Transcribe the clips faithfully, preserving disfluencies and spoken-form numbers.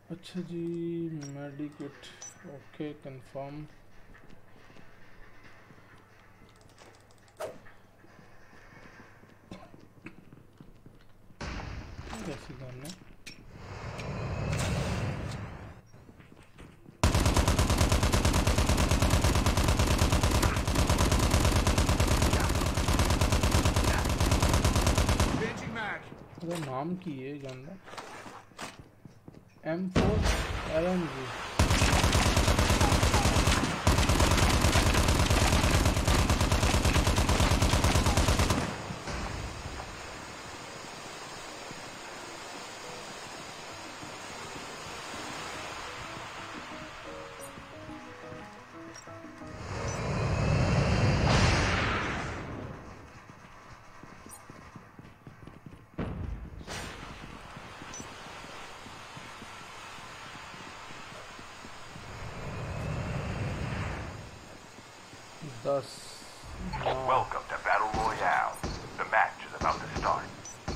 अच्छा जी, medicate okay confirm. कैसी गन है? अरे नाम की है gun M four L M G. दस। Welcome to Battle Royale. The match is about to start.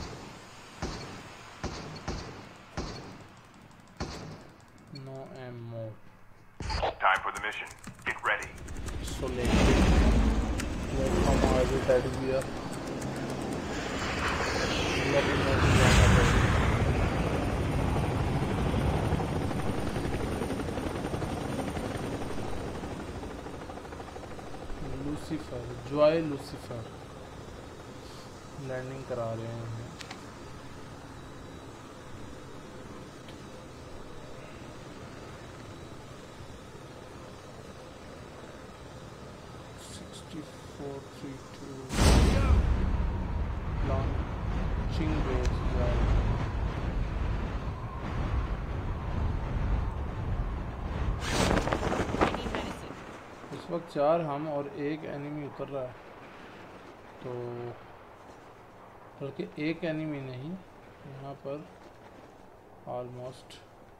No ammo. Time for the mission. Get ready. Selected. Welcome आगे टैग दिया। Lucifer, Joy Lucifer landing करा रहे हैं। Sixty four three two launching base Joy. इस वक्त चार हम और एक एनिमी उतर रहा है, तो बल्कि एक एनिमी नहीं, यहाँ पर ऑलमोस्ट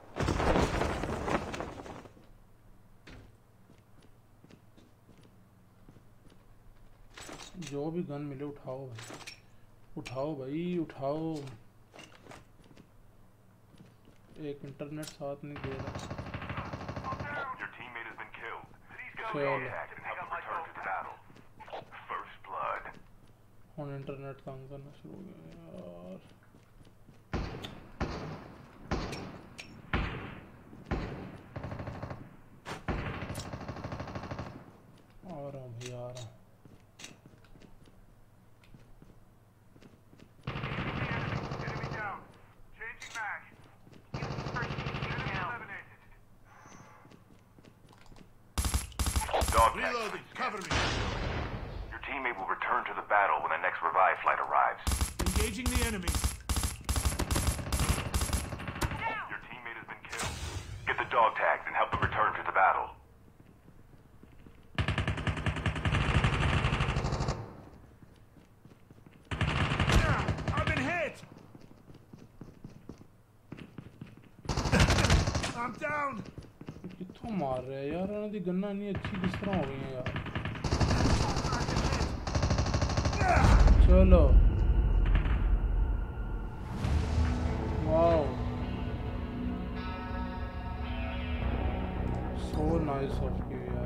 जो भी गन मिले उठाओ भाई, उठाओ भाई उठाओ। एक इंटरनेट साथ नहीं दे रहा। हम इंटरनेट काम करना शुरू हो गया यार। आ रहा हूँ भाई आ रहा हूँ। Reloading. Cover me. Your teammate will return to the battle when the next revive flight arrives. Engaging the enemy. Your teammate has been killed. Get the dog tags and help them return to the battle. I've been hit. I'm down. कित्थों मार रहे हैं यार? इन्होंने दी गन्ना नहीं अच्छी किस तरह हो गई है यार। चलो wow, so nice of you यार।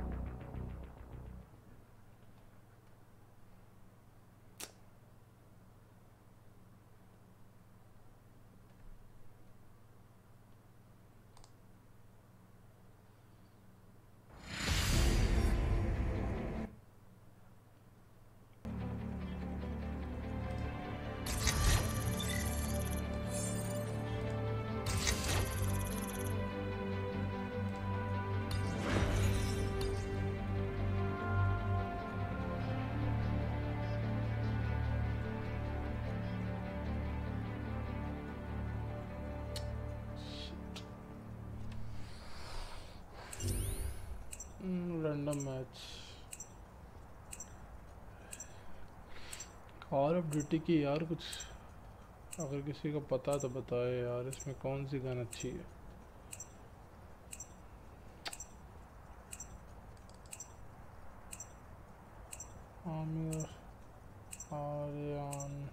Random match call of duty की यार, कुछ अगर किसी को पता तो बताए यार, इसमें कौन सी गन अच्छी है। आमिर आर्यन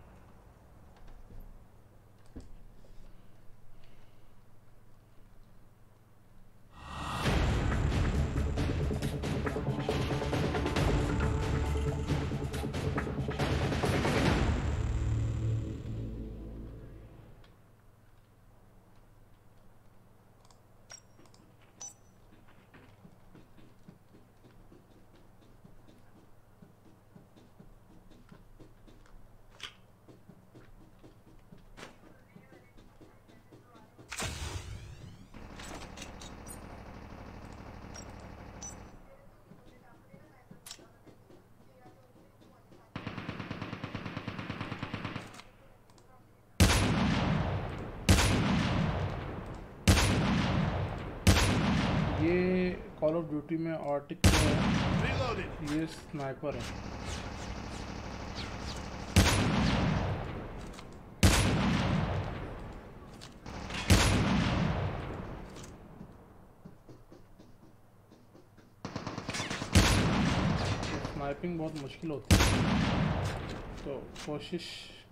ये कॉल ऑफ ड्यूटी में आर्टिक है, ये स्नाइपर है। स्नाइपिंग बहुत मुश्किल होती है, तो कोशिश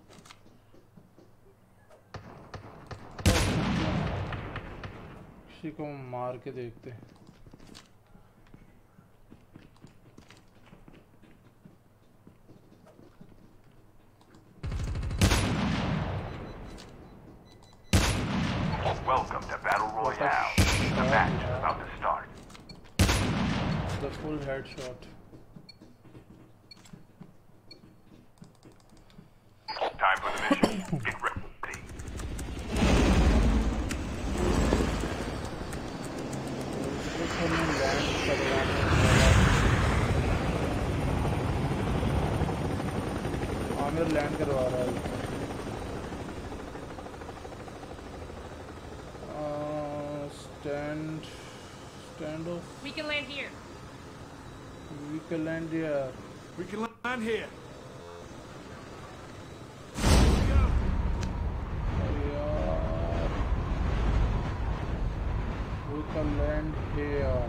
किसी को मार के देखते हैं। Welcome to Battle Royale. The match is about to start. The full headshot. Time for the mission. Get ready. Aamir land करवा रहा है। Stand, stand off. We can land here. We can land here. We can land here. Yeah. We can land here.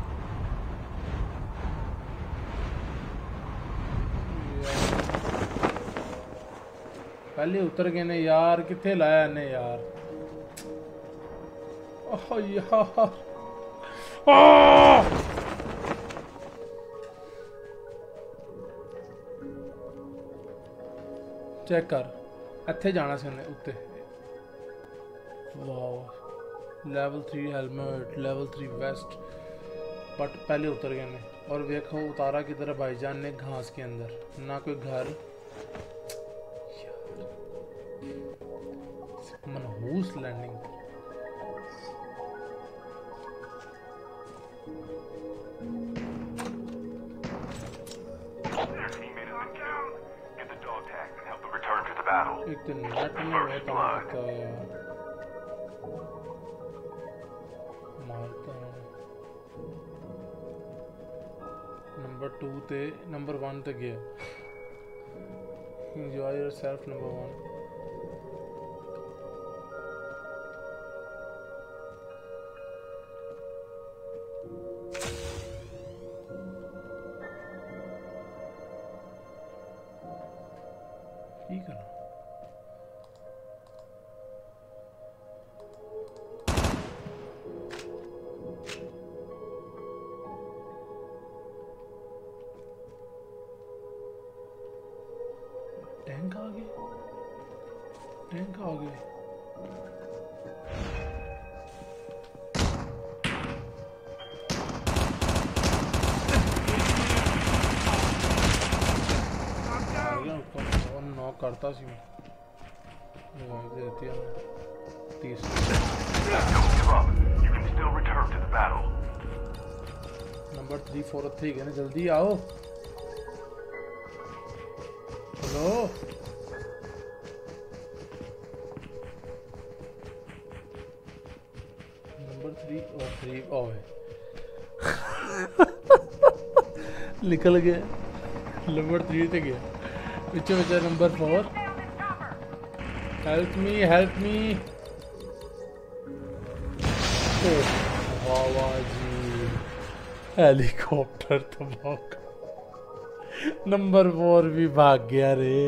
Yeah. पहले उतर गए ने यार, किथे लाया ने यार। ओह यार, चेक कर, इत्थे जाना सी उन्हें उत्ते। वाह, level three helmet, level three vest, but पहले उतर गए ने। और देखो उतारा की तरह भाईजान ने घास के अंदर, ना कोई घर। मनहूस लैंडिंग। एक तो नेट में बहुत काम करता है यार, मारता है। नंबर टू ते नंबर वन ते गया। Enjoy yourself number one. ठीक है ना? टैंक आ गए, टैंक आ गए। नॉक करता सी मैं, देती है तीस। नंबर थ्री फोर थी गए ना, जल्दी आओ। हेलो, नंबर थ्री और थ्री ओ है। निकल गया, नंबर थ्री से गया पीछे बचा number four. Help me, help me. वाह जी, हेलीकॉप्टर धमाका। नंबर फोर भी भाग गया रे।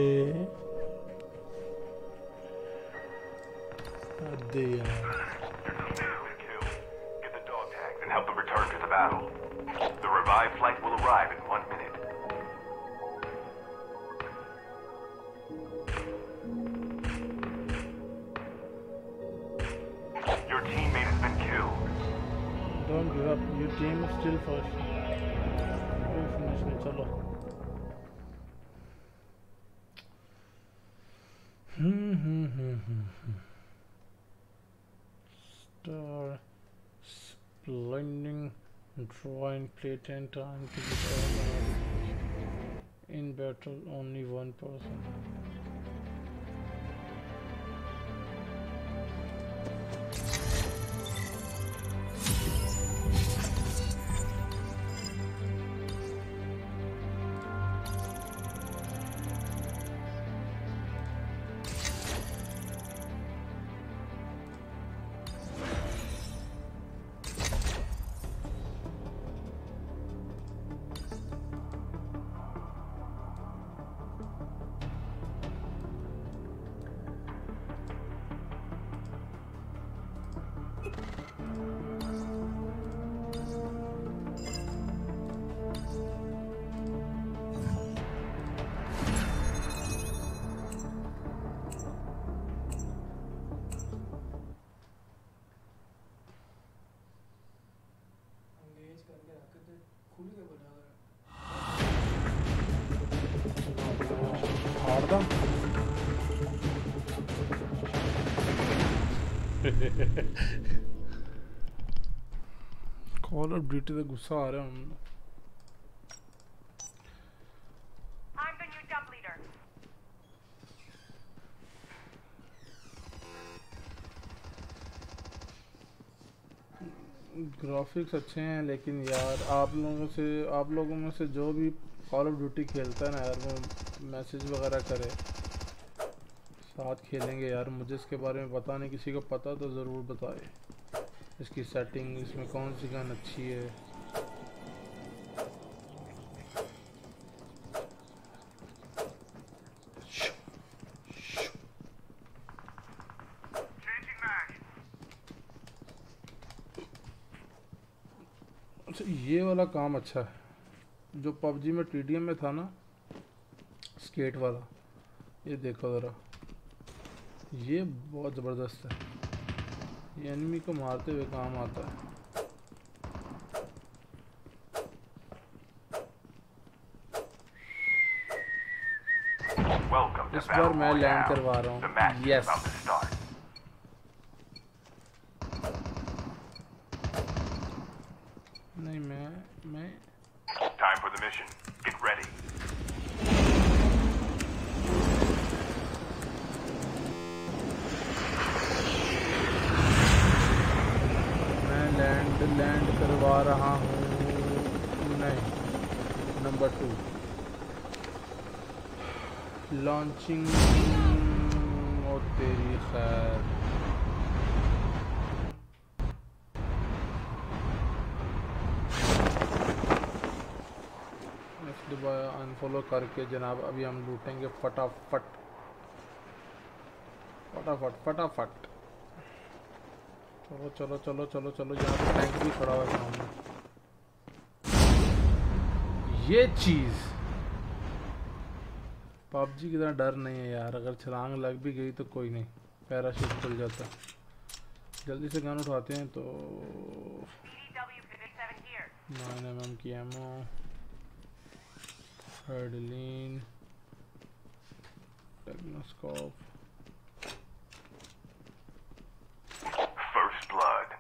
अरे यार, Get the dog tags and help them return to the battle. The revived flight will arrive in one minute. Your teammate has been killed. don't give up. Your team is still first. Finish में चलो। हम्म हम्म हम्म हम्म Star splending, draw and play ten times to get all the in battle. Only one person. Call of duty से गुस्सा आ रहा है हम। I'm the new dub leader. Graphics अच्छे हैं लेकिन यार आप लोगों से आप लोगों में से जो भी कॉल ऑफ ड्यूटी खेलता है ना यार, वो मैसेज वगैरह करे, साथ खेलेंगे यार। मुझे इसके बारे में पता नहीं, किसी को पता तो ज़रूर बताए इसकी सेटिंग, इसमें कौन सी गन अच्छी है। अच्छा ये वाला काम अच्छा है जो पबजी में टीडीएम में था ना, स्केट वाला। ये देखो ज़रा, ये बहुत ज़बरदस्त है, ये एनिमी को मारते हुए काम आता है। Welcome to इस बार Battle मैं लैंड Royale. करवा रहा The हूँ। match is यस, about to start. नहीं मैं मैं Time for the mission. Get ready. मैं लैंड लैंड करवा रहा हूँ। नहीं, नंबर टू लॉन्चिंग। और तेरी खैर, दबाया अनफॉलो करके जनाब। अभी हम लूटेंगे फटाफट फटाफट फटाफट। चलो चलो चलो चलो चलो, यहाँ पे टैंक भी खड़ा हुआ है सामने। ये चीज़ पबजी की तरह डर नहीं है यार, अगर छलांग लग भी गई तो कोई नहीं, पैराशूट खुल जाता। जल्दी से गन उठाते हैं तो C D W fifty-seven here. Nine M M की ammo, headline, technoscope. First blood.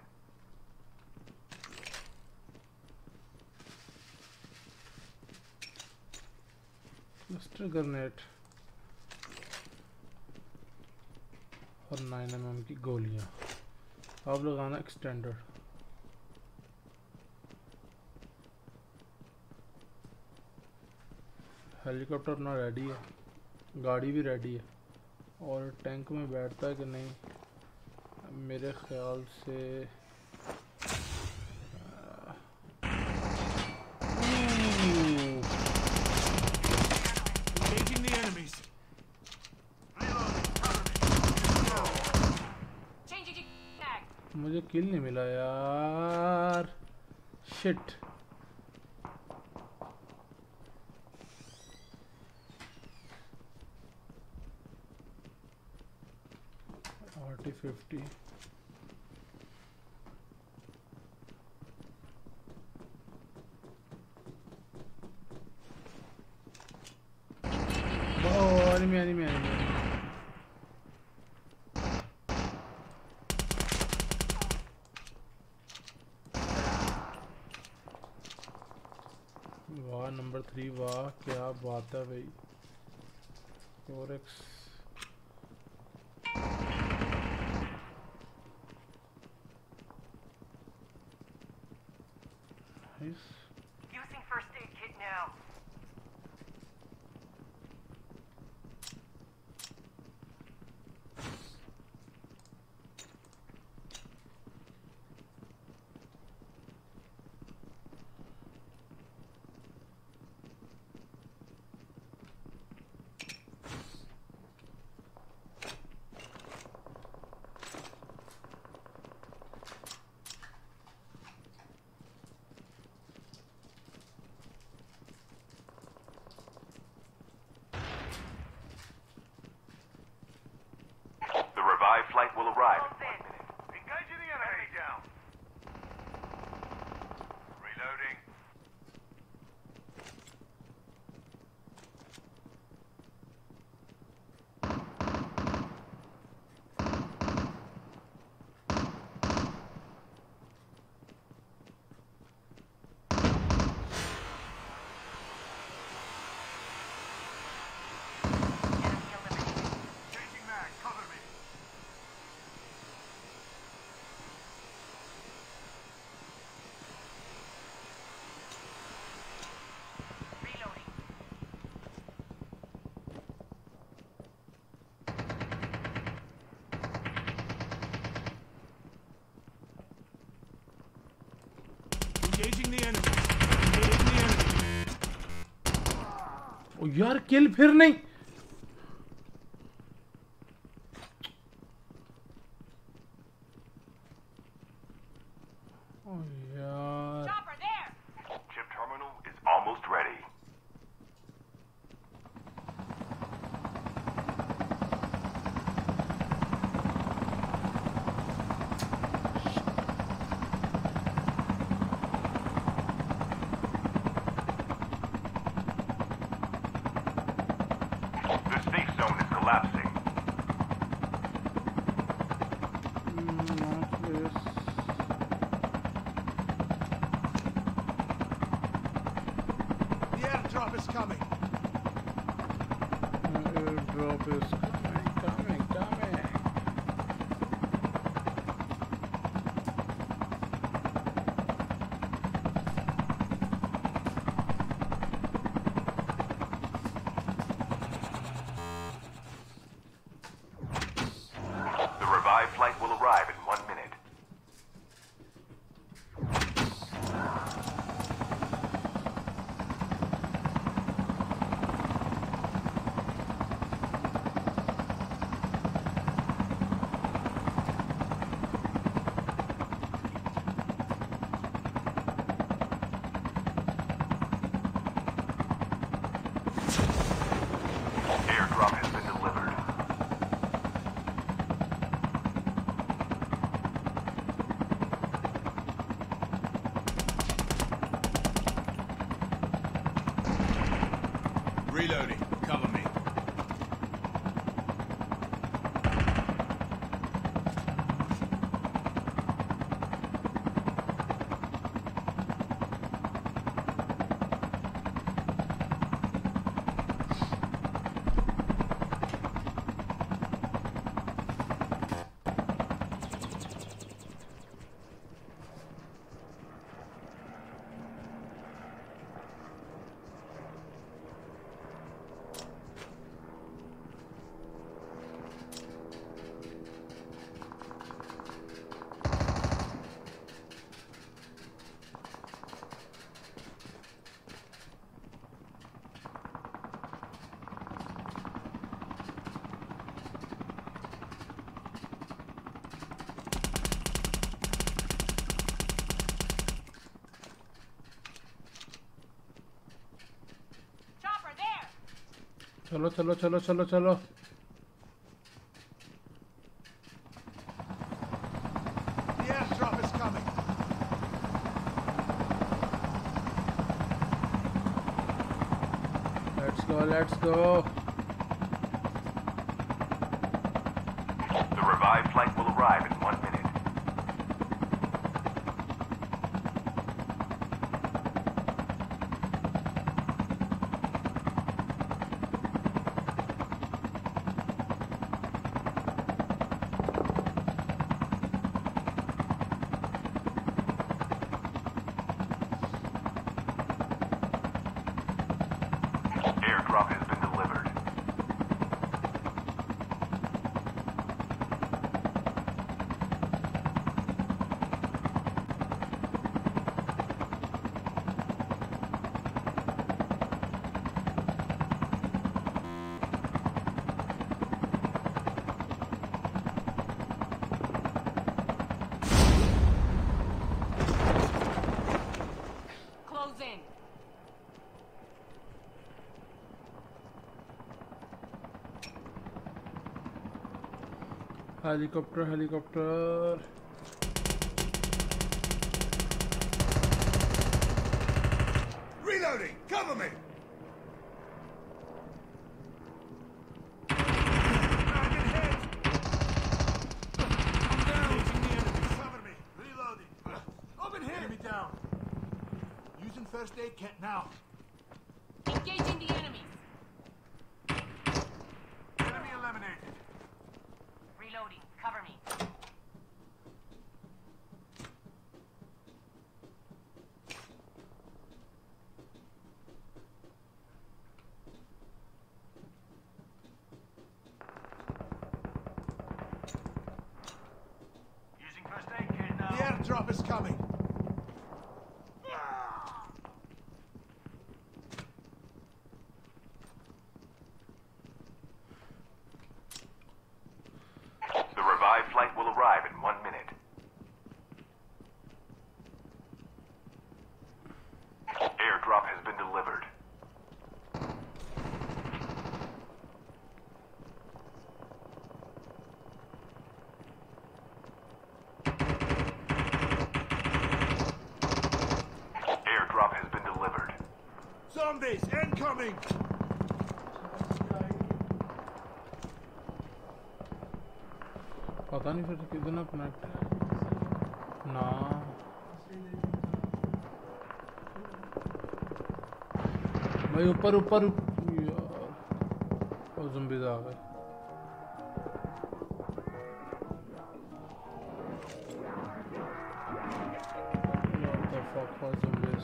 Cluster grenade और नाइन एम एम की गोलियां। अब लगाना एक्सटेंडर। हेलीकॉप्टर अपना रेडी है, गाड़ी भी रेडी है, और टैंक में बैठता है कि नहीं मेरे ख्याल से। Engaging the enemies. Reloading. Cover me. Changing mag. मुझे किल नहीं मिला यार, shit. R T fifty enemy enemy enemy. वाह नंबर थ्री, वाह क्या बात है भाई। Four X nice. Using first aid kit now. Engaging the enemy. Engaging the enemy. ओ यार किल फिर नहीं ओ यार Chopper there! Chip terminal is almost ready. The safe zone is collapsing. Hmm, not this. The airdrop is coming. Airdrop is coming, coming, coming. The revived flight will arrive in one minute. Airdrop has been delivered. Reloading. Cover me. Chopper there! चलो चलो चलो चलो चलो The airdrop is coming. Let's go let's go The revived flight will arrive in one minute. Airdrop has been delivered. Close in. Helicopter helicopter Reloading. Cover me. Cover me. Reloading. Open here. Enemy down. Using first aid kit now. Engaging the enemy. Enemy eliminated. Reloading. Cover me. The airdrop is coming. Zombies incoming! पता नहीं फिर कितना connect है ना भाई ऊपर ऊपर यार ज़म्बीज़ आ गए What the fuck was zombies?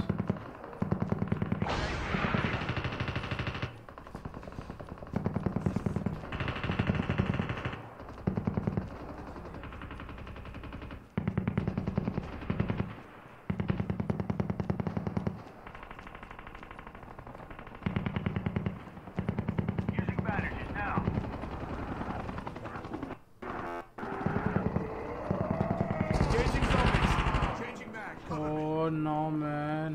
Using bandages now. Engaging zombies. Changing mag. Cover me. Oh no, man.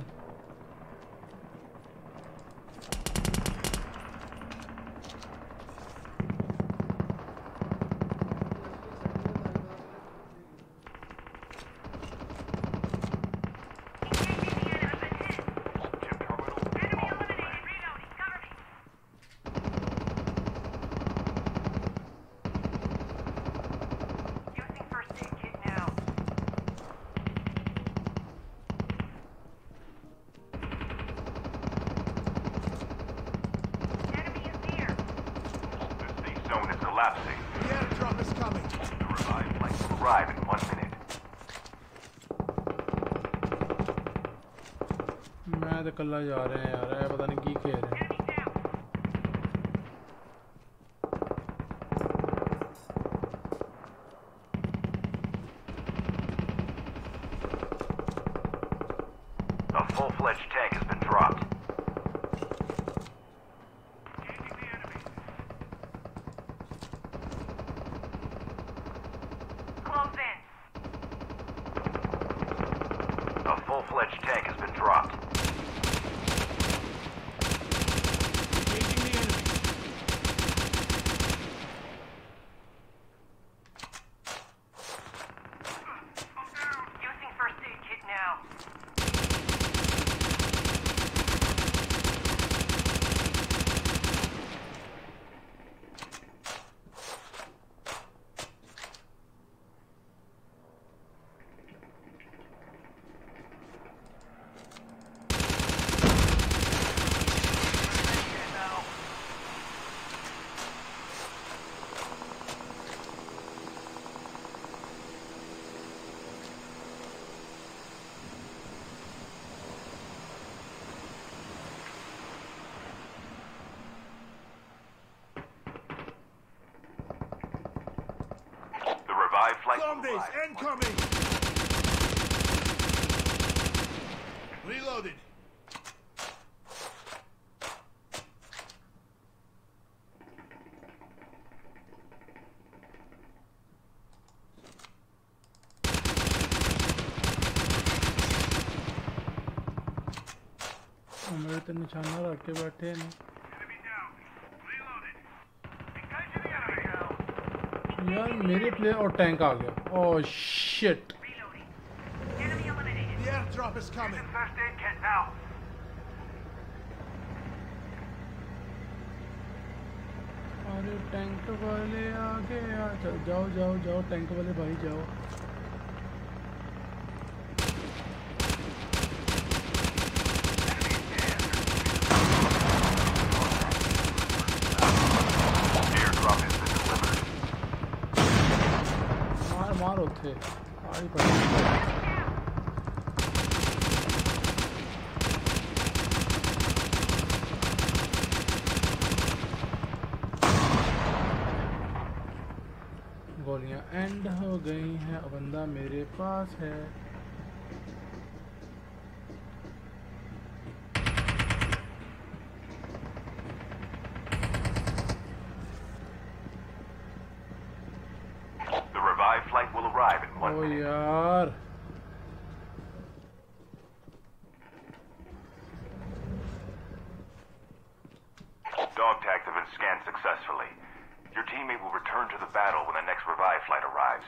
Chip terminal. Using first aid kit now. Enemy is near. The safe zone is collapsing. The airdrop is coming. The revived flight will arrive in one minute. मैं तो कल्ला जा रहे हैं यार पता नहीं की खेल रहे हैं Enemy down. A full-fledged tank has been dropped. Close in. A full-fledged tank has been dropped. Engaging the enemy. Using first aid kit now. The revived flight will Zombies arrive in one incoming! Reloaded. मेरे तो निशाना रख के बैठे हैं नहीं Enemy down. Reloaded. Engaging the enemy now. यार मेरे प्लेयर और टैंक आ गया oh shit Reloading. Enemy eliminated. The airdrop is coming. First aid kit now. अरे टैंक वाले आगे आ जाओ जाओ जाओ जाओ टैंक वाले भाई जाओ Airdrop has been delivered. मार मार उठे आई पड़ी गोलियां एंड हो गई हैं अब बंदा मेरे पास है The revived flight will arrive in one ओ minute. यार Dog tags have been scanned successfully. Your teammate will return to the battle when the next revive flight arrives.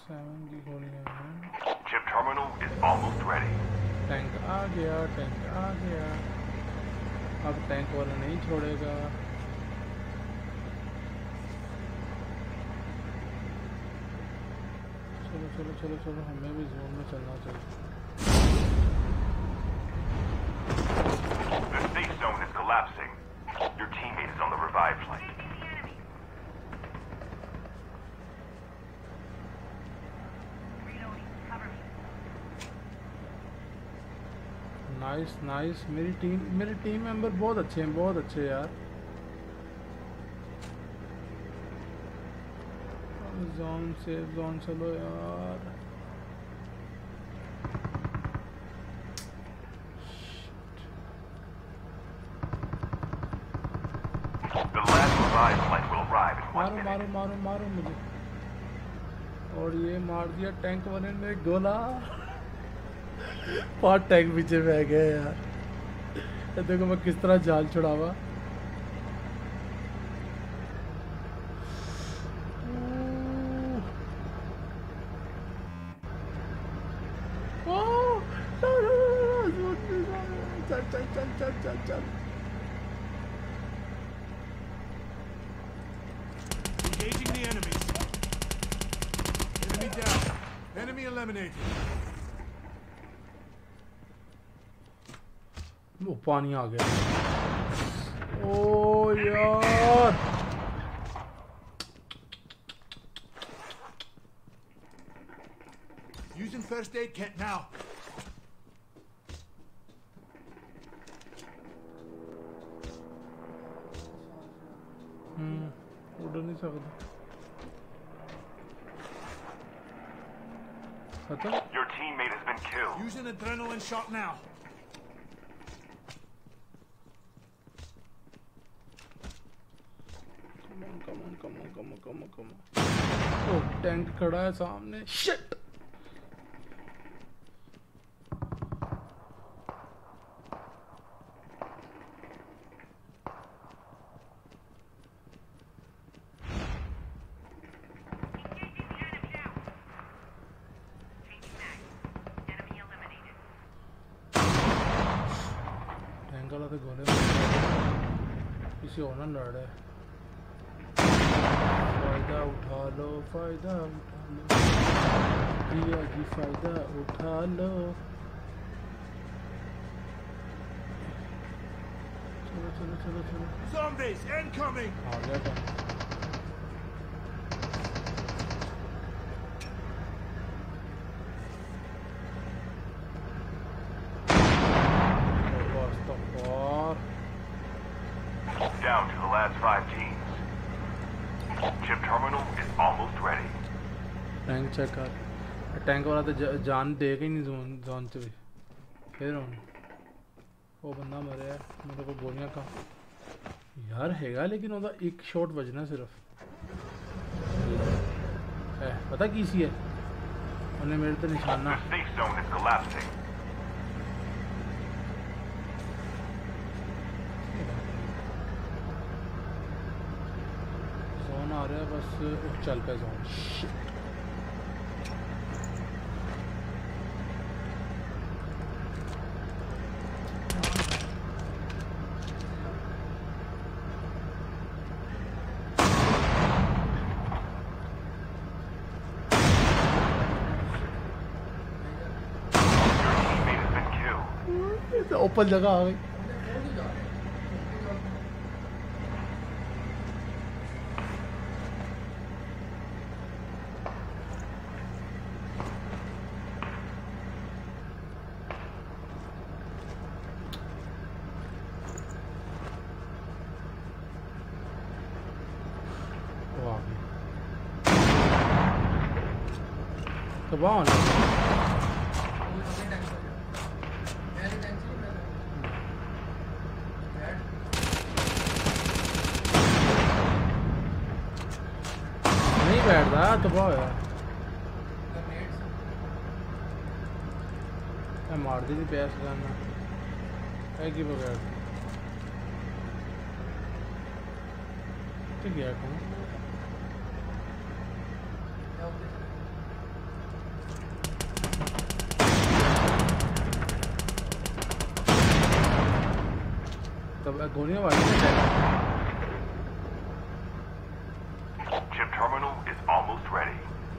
Seven की गोलियां हैं। Chip terminal is almost ready. Tank आ गया, tank आ गया। अब टैंक वाला नहीं छोड़ेगा। चलो चलो चलो चलो, हमें भी जोन में चलना चाहिए। The safe zone is collapsing. Your teammate is on the revive flight. Nice nice, मेरी टीम मेरे टीम मेंबर बहुत अच्छे हैं, बहुत अच्छे यार। जोन से जोन चलो यार। The last revive flight will arrive in one मारो minute. मारो मारो मारो मुझे। और ये मार दिया टैंक वाले ने गोला। पांच टैंक पीछे बह गए यार। ये देखो मैं किस तरह जाल छुड़ावा। चल चल चल चल चल चल। Engaging the enemies. Enemy down. Enemy eliminated. वो पानी आ गया। ओ यार, Using first aid kit now. हम्म उड़ नहीं सकता। खत्म। Your teammate has been killed. Using adrenaline shot now. Come on, come on, come on, come on, come on, come on. ओ tank खड़ा है सामने। शिट। टैंक वाला तो गोले किसी और ना लड़ रहा है। फायदा उठा लो, फायदा उठा लो, भैया जी फायदा उठा लो। चलो चलो चलो चलो। Zombies incoming. आ गया था। Down to the last five teams. Chip terminal is almost ready. Tank check कर। टैंक वाला तो ज- जान देगा ही नहीं जोन जोन से भी। फिर हूँ वो बंदा मरे है, मेरे को गोलियां कहाँ यार हैगा, लेकिन वो एक शॉट बजना सिर्फ है। पता की सी है उन्हें मेरे तो निशाना। The safe zone is collapsing. Zone आ रहा है बस, उह, चल पे जोन। ओपन जगह आ गई। वो आ गई। तो बावन नहीं बैठता तो बहुत यार। मैं मार दी थी पैस करना है कि बगैर तो गया कौन गोलियां मारी हैं। Chip terminal is almost ready.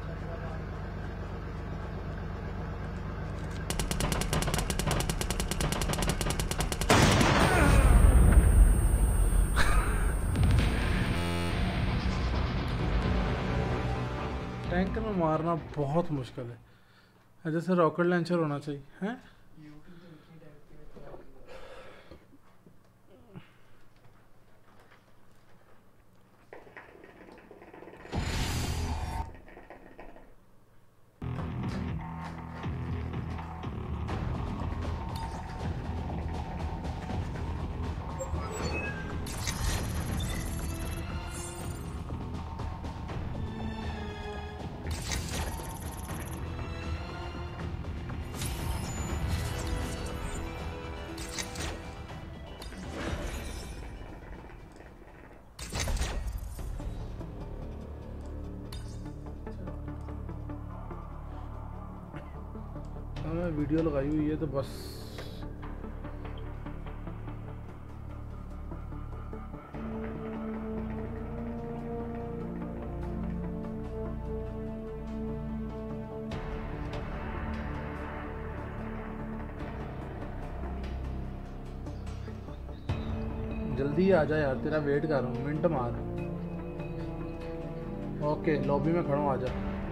Tanker में मारना बहुत मुश्किल है, जैसे रॉकेट लॉन्चर होना चाहिए हैं। मैं वीडियो लगाई हुई है तो बस जल्दी आ जा यार, तेरा वेट कर रहा हूँ, मिनट मार। ओके लॉबी में खड़ा हूँ, आ जा।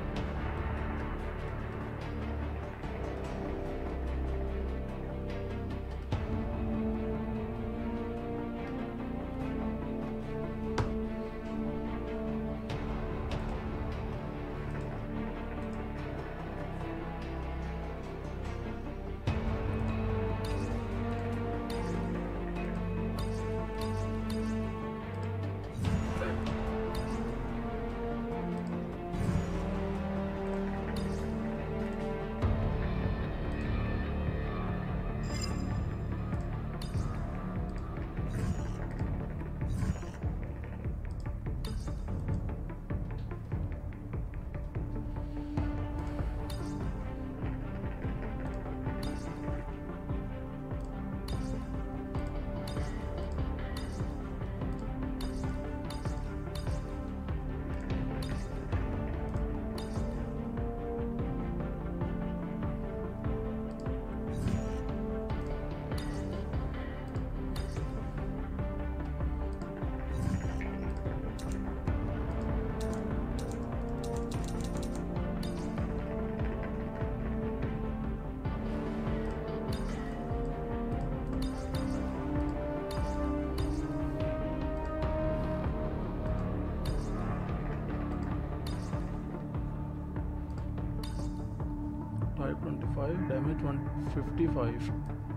Five twenty five damage one fifty five.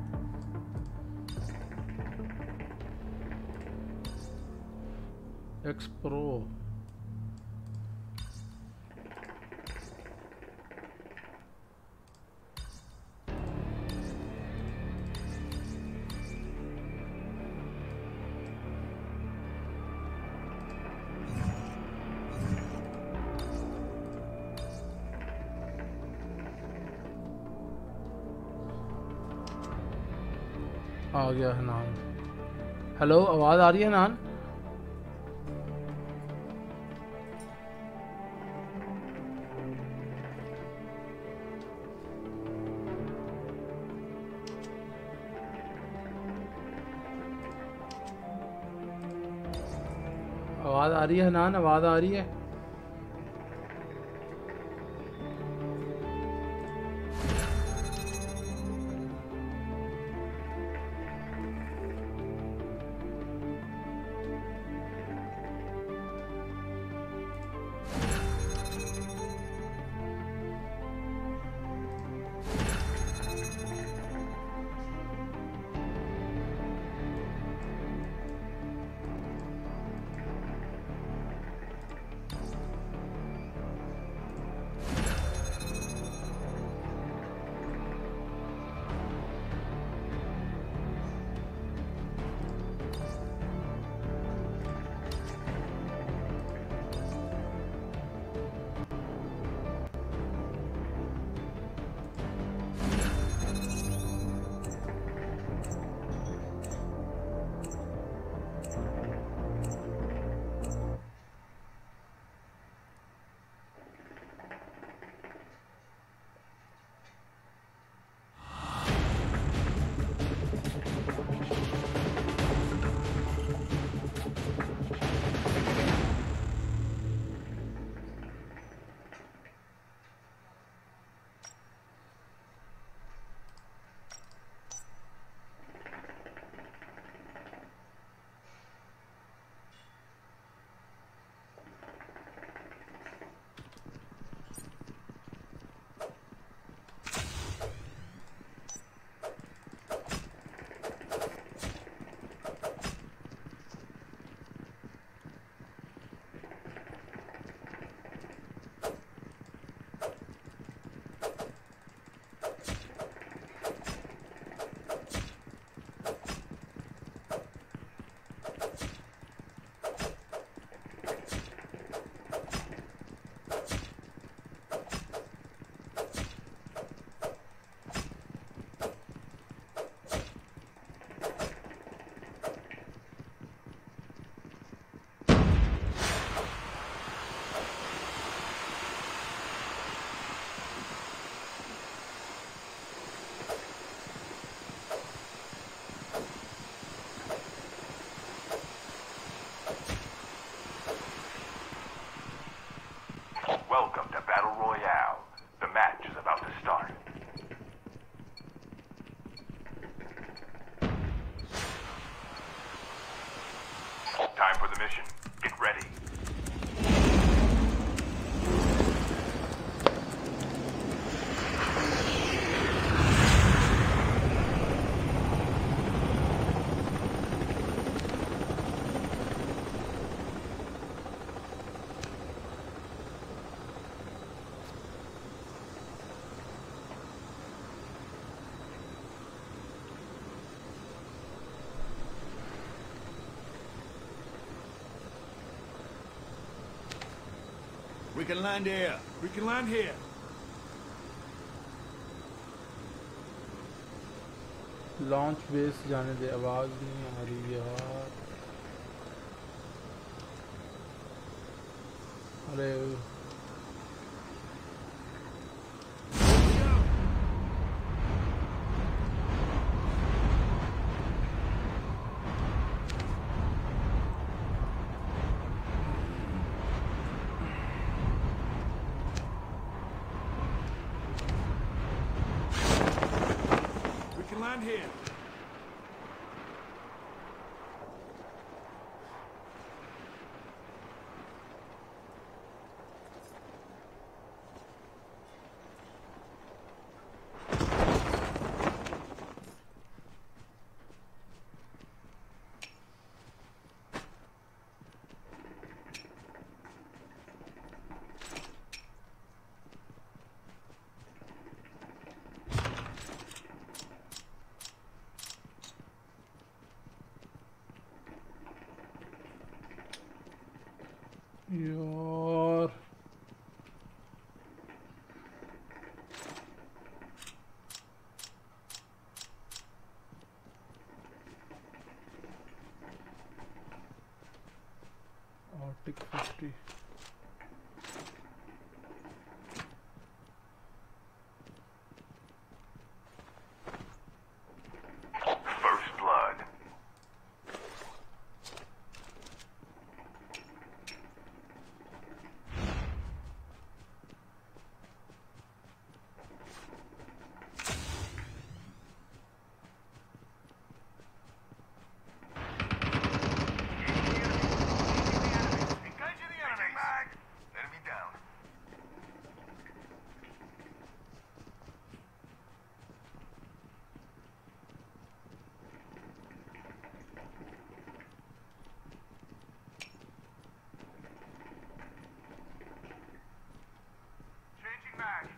X pro आ गया है नान। हेलो, आवाज़ आ रही है नान? आवाज़ आ रही है नान? आवाज़ आ रही है? We can land here. We can land here. Launch base जाने दे, आवाज़ नहीं आ रही यार। अरे We can land here. यार Arctic fifty First blood. Engaging the enemy. Mag. Enemy down. Changing mag.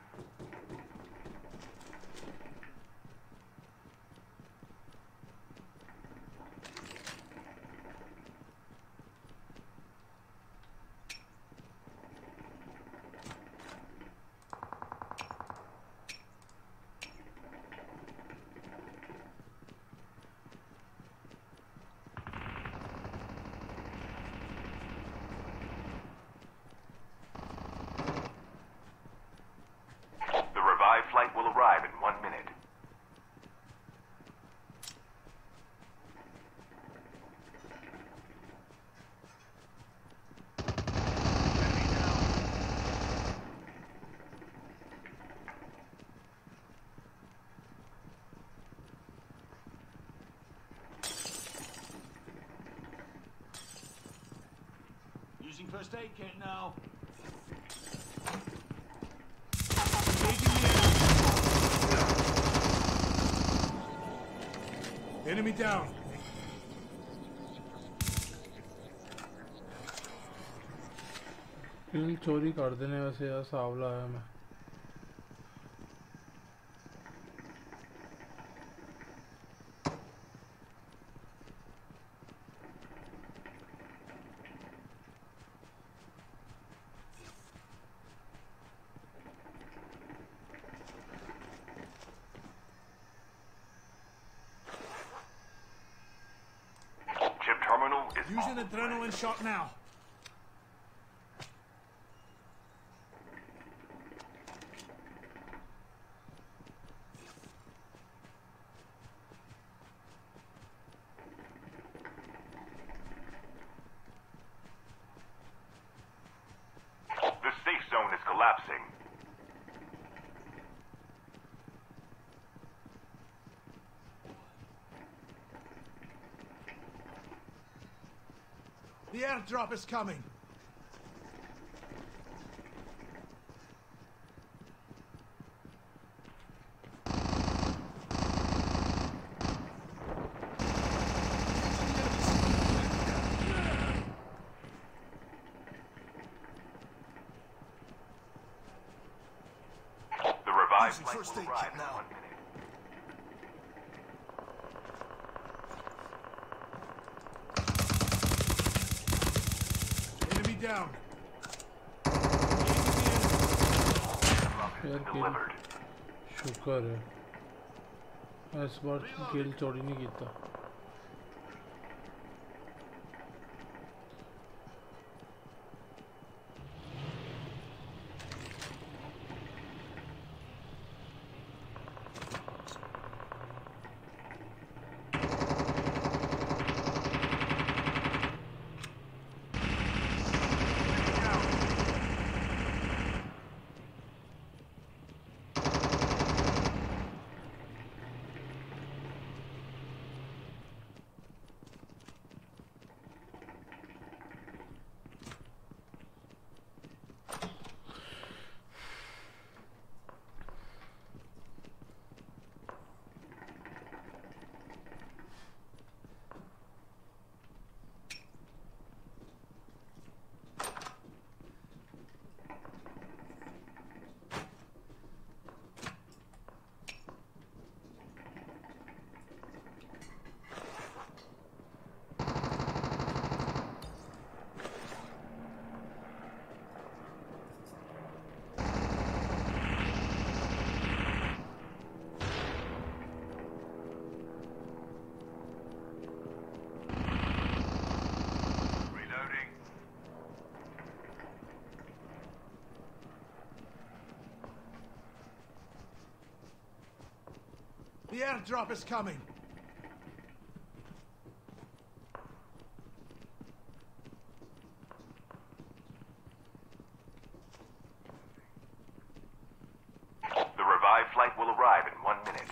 The revived flight will arrive in one minute. Using first aid kit now. Engaging the enemy. Enemy down. Kill चोरी कर देने वैसे यार सावला आया मैं। Chip terminal is Using almost adrenaline ready. shot now. The safe zone is collapsing. The airdrop is coming. The revived Using flight first will aid arrive kit in now. one minute. Enemy down. been delivered. शुक्र है मैं इस बार किल चोरी नहीं कीता The airdrop is coming. The revived flight will arrive in one minute.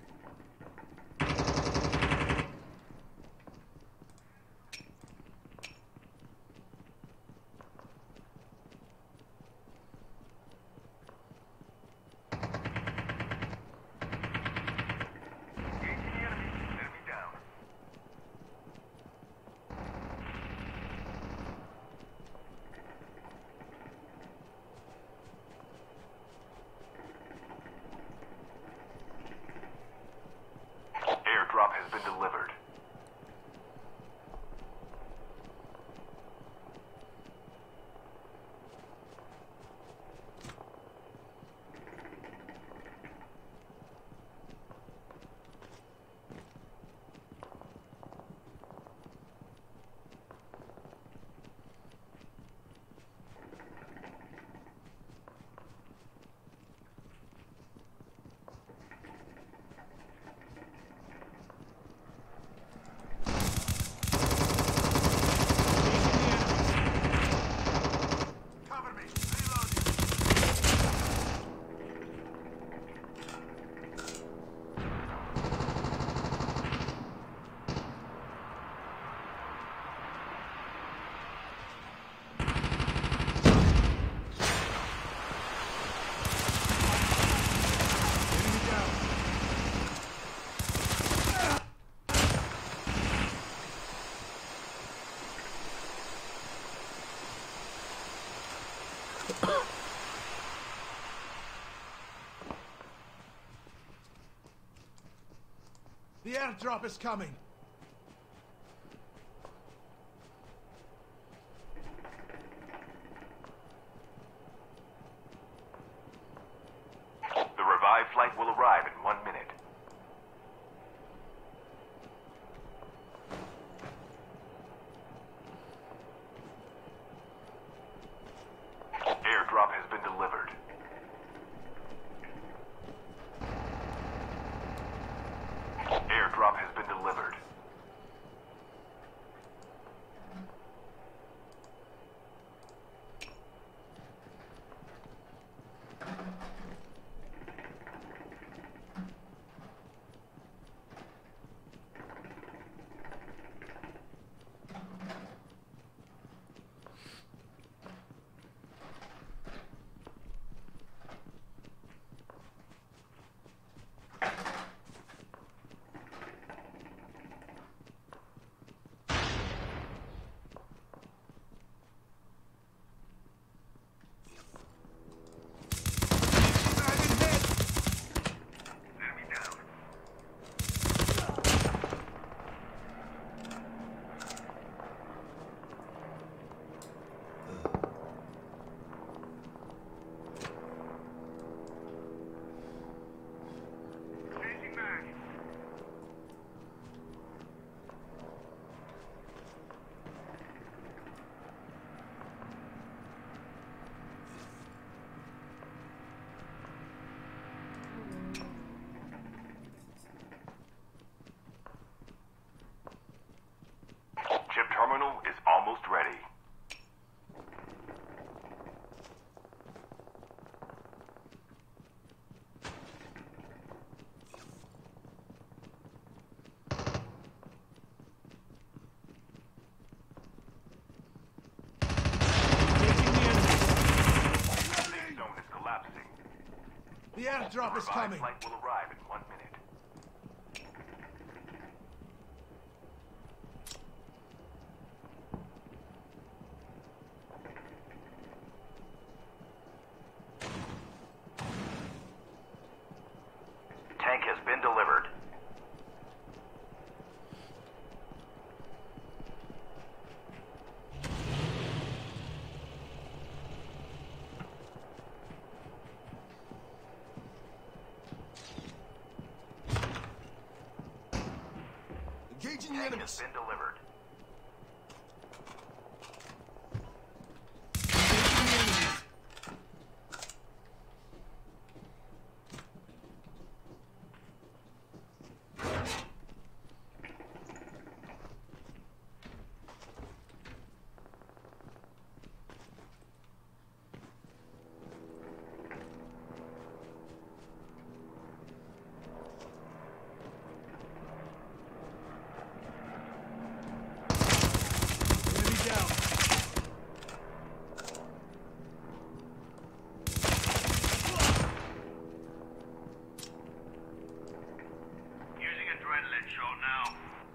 Airdrop has been delivered. Cover me. Reloading. Enemy down. The airdrop is coming. The revived flight will arrive in one minute. Airdrop has been delivered. Airdrop has been delivered. The airdrop is Revived coming. flight will arrive in one minute. Tank has been delivered. Engaging the Tank enemies. has been delivered. Engaging the enemies. Enemy down. Using adrenaline shot now.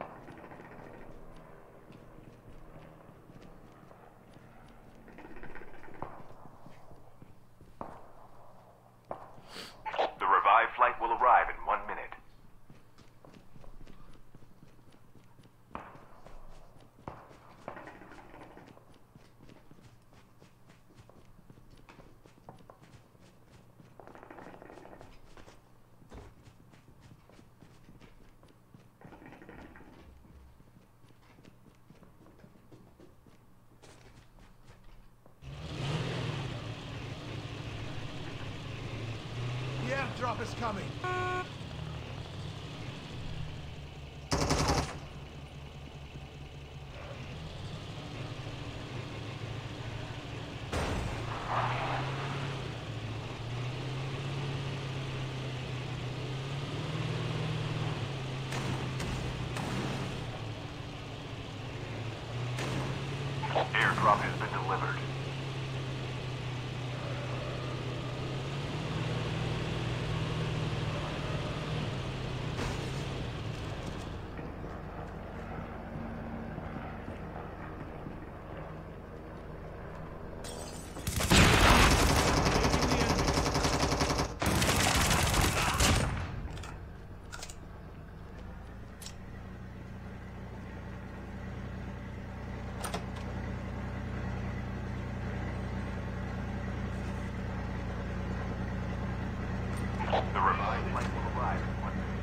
The revived flight will arrive in one minute. The airdrop is coming. Airdrop has been delivered. The revived flight will arrive in one minute.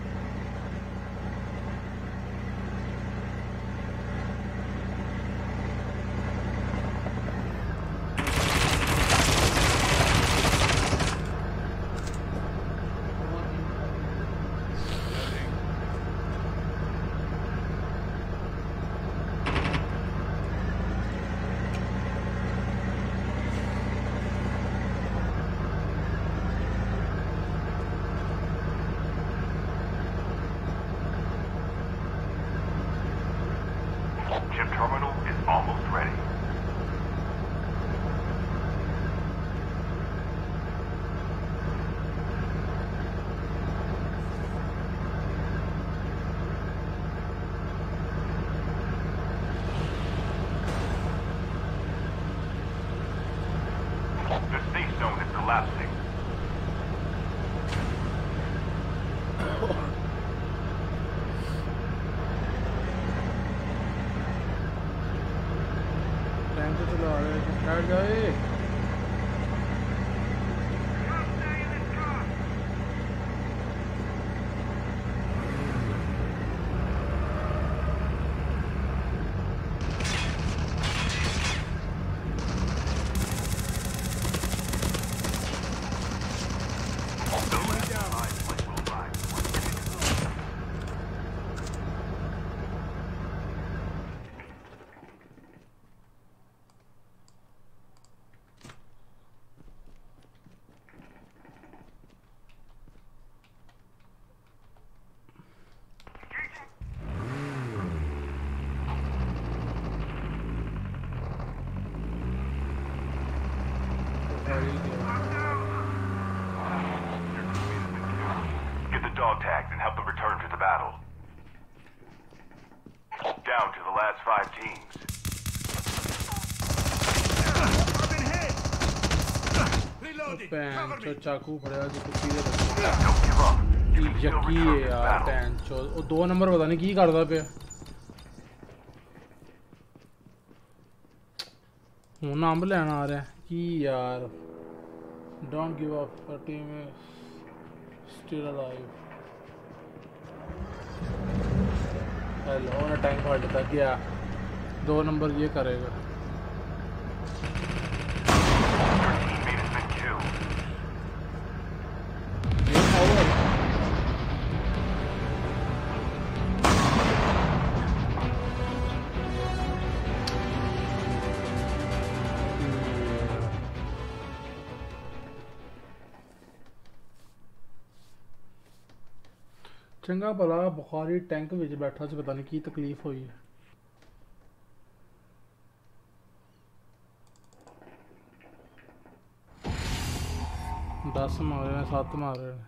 Chip terminal is almost ready. The safe zone is collapsing. Tank तो चलो आ रहे हैं बैठ गए The revived flight will arrive in one minute. और ये क्या dog tags and help them return to the battle. Down to the last five teams. I've been hit. Reloading. Pan Cover चो me. चाकू पड़ेगा जो कुछ चीज़ें Don't give up. You can still यकी return है to the यार battle. Pan चो वो दो नंबर पता नहीं की करता पे हूँ नाम लेना आ रहा है कि यार don't give up the team is still alive hello ना टैंक फाड़ लेता क्या दो नंबर ये करेगा Teammate has been killed. Game over. चंगा भला बुखारी टैंक विच बैठा से पता नहीं की तकलीफ हुई है दस मारे ने सत्त मारे ने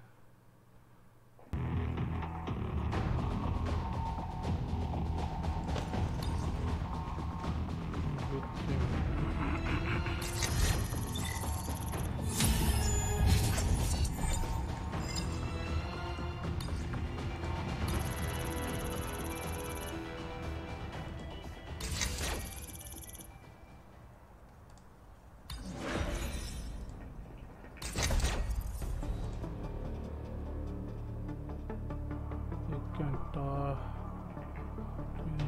एक घंटा